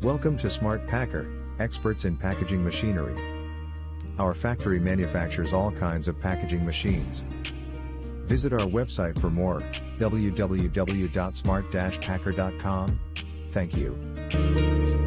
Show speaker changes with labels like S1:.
S1: Welcome to Smart Packer, experts in packaging machinery. Our factory manufactures all kinds of packaging machines. Visit our website for more, www.smart-packer.com. Thank you.